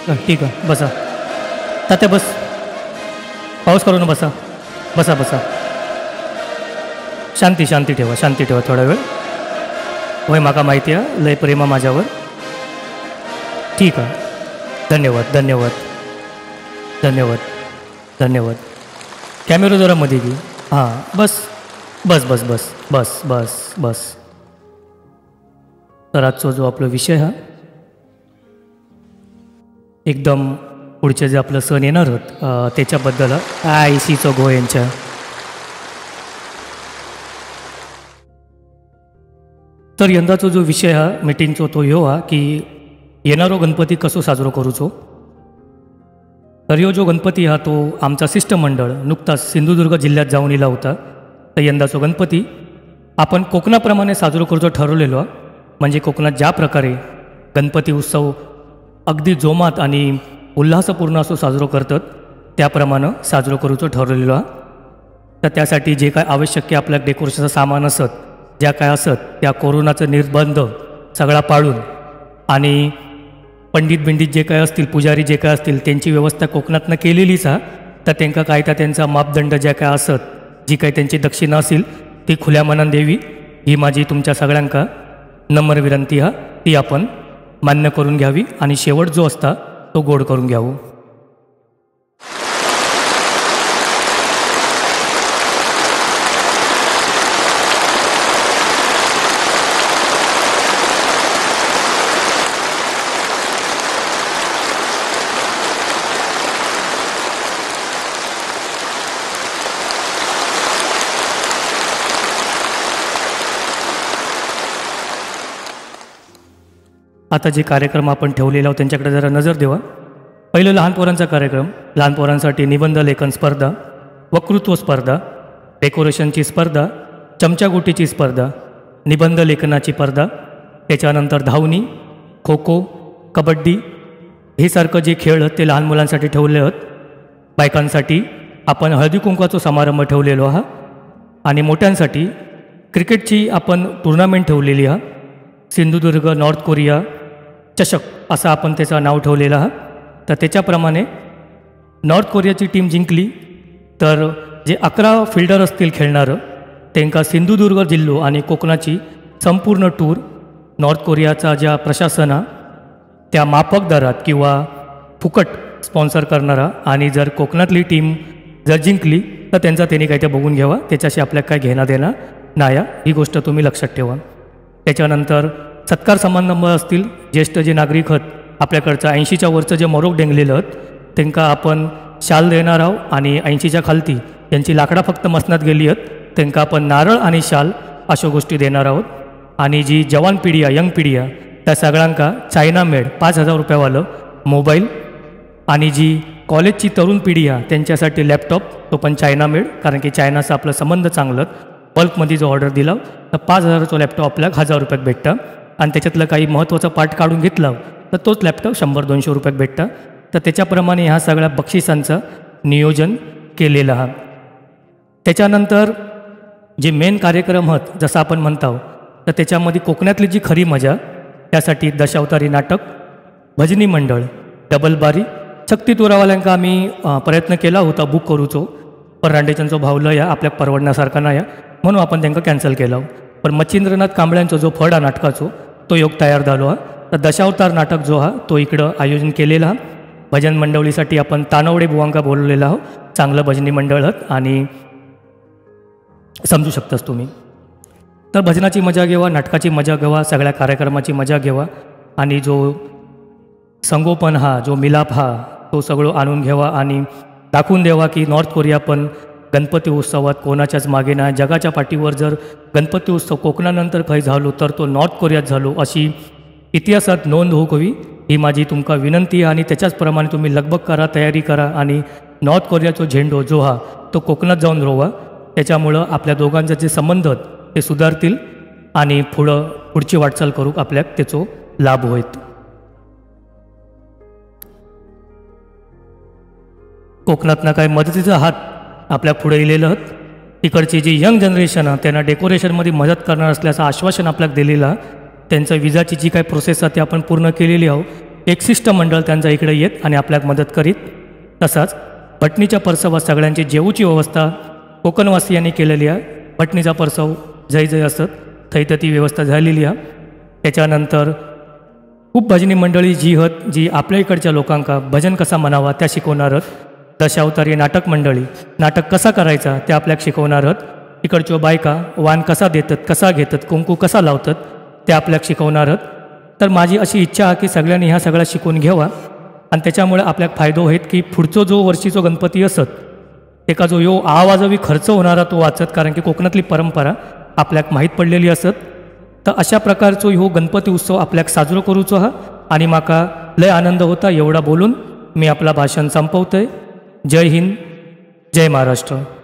ठीक आहे बसा. तात्या बस. पाऊस करू ना. बसा बसा बसा. शांती शांती ठेवा, शांती ठेवा थोडा वेळ. होय माका माहिती आहे लय प्रेमा माझ्यावर. ठीक आहे. धन्यवाद धन्यवाद धन्यवाद धन्यवाद. कॅमेरा जरा मध्ये घे. हां बस बस बस बस बस बस बस. तर आजचा जो आपला विषय हा एकदम पुढचे जे आपलं सण येणार होत त्याच्याबद्दल IC चौगो यांच्या. तर यंदाचा जो विषय हा मिटिंगचो तो ह्यो हा की येणारो गणपती कसो साजरो करूचो. तर ह्यो जो गणपती हा तो आमचा शिष्टमंडळ नुकताच सिंधुदुर्ग जिल्ह्यात जाऊन येला होता. तर यंदाचो गणपती आपण कोकणाप्रमाणे साजरो करूचो ठरवलेलो. म्हणजे कोकणात ज्या प्रकारे गणपती उत्सव अगदी जोमात आणि उल्हासपूर्ण असो साजरो करतात त्याप्रमाणे साजरो करूचो ठरवलेलो. तर त्यासाठी जे काय आवश्यक आपल्या डेकोरेशनचं सामान असत ज्या काय असत त्या कोरोनाचं निर्बंध सगळा पाळून आणि पंडित बिंडित जे काय असतील पुजारी जे काय असतील त्यांची व्यवस्था कोकणातनं केलेलीच हा. तर त्यांना काय त्या त्यांचा मापदंड ज्या काय असत जी काही त्यांची दक्षिणा असेल ती खुल्या मनान देवी ही माझी तुमच्या सगळ्यांका नम्र विनंती हा. ती आपण मान्य करून घ्यावी आणि शेवट जो असता तो गोड करून घ्यावं. आता जे कार्यक्रम आपण ठेवलेला आहोत त्यांच्याकडे जरा नजर देवा. पहिलं लहान पोरांचा कार्यक्रम. लहान पोरांसाठी निबंध लेखन स्पर्धा, वक्तृत्व स्पर्धा, डेकोरेशनची स्पर्धा, चमचागोटीची स्पर्धा, निबंध लेखनाची स्पर्धा, त्याच्यानंतर धावणी, खो खो, कबड्डी हे सारखं जे खेळ ते लहान मुलांसाठी ठेवले आहेत. बायकांसाठी आपण हळदी कुंकवाचा समारंभ ठेवलेलो आहात आणि मोठ्यांसाठी क्रिकेटची आपण टुर्नामेंट ठेवलेली आहे. सिंधुदुर्ग नॉर्थ कोरिया चषक असं आपण त्याचं नाव ठेवलेलं आहे. तर त्याच्याप्रमाणे नॉर्थ कोरियाची टीम जिंकली तर जे 11 फिल्डर असतील खेळणारं त्यांना सिंधुदुर्ग जिल्हा आणि कोकणाची संपूर्ण टूर नॉर्थ कोरियाचा ज्या प्रशासना त्या माफक दरात किंवा फुकट स्पॉन्सर करणारा आणि जर कोकणातली टीम जर जिंकली तर त्यांचा त्यांनी काय ते बघून घ्यावा. त्याच्याशी आपल्याला काय घेणं देणं नाही ही गोष्ट तुम्ही लक्षात ठेवा. त्याच्यानंतर सत्कार समारंभ असतील. ज्येष्ठ जे नागरिक आहेत आपल्याकडचं 80च्या वरचं जे मरोक डेंगलेलं आहेत त्यांना आपण शाल देणार आहोत आणि 80च्या खालती त्यांची लाकडा फक्त मसनात गेली आहेत त्यांना आपण नारळ आणि शाल अशा गोष्टी देणार आहोत. आणि जी जवान पिढी आहे यंग पिढी आहे त्या सगळ्यांका चायना मेड 5,000 रुपयावालं मोबाईल आणि जी कॉलेजची तरुण पिढी आहे त्यांच्यासाठी लॅपटॉप तो पण चायना मेड कारण की चायनाचं आपलं संबंध चांगलं. बल्कमध्ये जो ऑर्डर दिला तर 5,000चा लॅपटॉप आपल्याला 1,000 रुपयात भेटतं आणि त्याच्यातलं काही महत्त्वाचा पार्ट काढून घेतला तर तोच लॅपटॉप 100-200 रुपयात भेटतं. तर त्याच्याप्रमाणे ह्या सगळ्या बक्षिसांचं नियोजन केलेलं आहे. त्याच्यानंतर जे मेन कार्यक्रम आहेत जसं आपण म्हणतो तर त्याच्यामध्ये कोकणातली जी खरी मजा त्यासाठी दशावतारी नाटक, भजनी मंडळ, डबलबारी, शक्ती तुरावाल्यांका आम्ही प्रयत्न केला होता बुक करूचो पण रांडेच्यांचो भावलं या आपल्या परवडण्यासारखा नाही म्हणून आपण त्यांना कॅन्सल केला. पण मच्छिंद्रनाथ कांबळ्यांचा जो फड हा नाटकाचो तो योग तयार झालो हा. तर दशावतार नाटक जो हा तो इकडं आयोजन केलेला हा. भजन मंडळीसाठी आपण तानवडे बुवांका बोलवलेला आहो. चांगलं भजनी मंडळ आहेत आणि समजू शकतास तुम्ही. तर भजनाची मजा घेवा, नाटकाची मजा घेवा, सगळ्या कार्यक्रमाची मजा घेवा आणि जो संगोपन हा जो मिलाप हा तो सगळं आणून घ्यावा आणि दाखवून द्यावा की नॉर्थ कोरिया पण गणपती उत्सवात कोणाच्याच मागे नाही. जगाच्या पाठीवर जर गणपती उत्सव कोकणानंतर काही झालो तर तो नॉर्थ कोरियात झालो अशी इतिहासात नोंद होऊ हवी ही माझी तुमका विनंती आहे. आणि त्याच्याचप्रमाणे तुम्ही लगबग करा, तयारी करा आणि नॉर्थ कोरियाचा झेंडो जो हा तो कोकणात जाऊन रोवा. त्याच्यामुळं आपल्या दोघांचे जे संबंध ते सुधारतील आणि पुढची वाटचाल करू आपल्याक त्याचो लाभ होईल. कोकणातनं काय मदतीचा हात आपल्या पुढे इलेलं आहेत. इकडची जी यंग जनरेशन आहे त्यांना डेकोरेशनमध्ये मदत करणार असल्याचं आश्वासन आपल्याला दिलेलं आहे. त्यांचं विजाची जी काही प्रोसेस आहे ती आपण पूर्ण केलेली आहोत. एक शिष्टमंडळ त्यांचा इकडे येत आणि आपल्याक मदत करीत. तसाच भटणीच्या परसवात सगळ्यांची जेवूची व्यवस्था कोकणवासियांनी केलेली आहे. भटणीचा परसव जय जय असत थंय तर ती व्यवस्था झालेली आहे. त्याच्यानंतर खूप भजनी मंडळी जी हत जी आपल्या इकडच्या लोकांका भजन कसा म्हणावा त्या शिकवणार हत. दशावतारी नाटक मंडळी नाटक कसा करायचा ते आपल्याक शिकवणार हत. इकडच्यो बायका वान कसा देतात, कसा घेतात, कुंकू कसा लावतात ते आपल्याक शिकवणार हत. तर माझी अशी इच्छा आहे की सगळ्यांनी ह्या सगळ्या शिकून घ्यावा आणि त्याच्यामुळे आपल्याक फायदो होईल की पुढचो जो वर्षीचो गणपती असत एका जो यो आवाजवी खर्च होणारा तो वाचत, कारण की कोकणातली परंपरा आपल्याक माहीत पडलेली असत. तर अशा प्रकारचो ह्यो गणपती उत्सव आपल्याक साजरो करूचो हा आणि माका लय आनंद होता. एवढा बोलून मी आपला भाषण संपवतोय. जय हिंद, जय महाराष्ट्र.